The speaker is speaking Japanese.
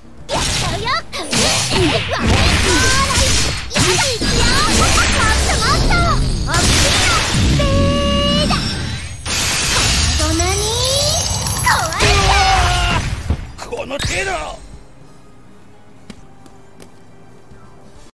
やっちゃうよ。 この程度。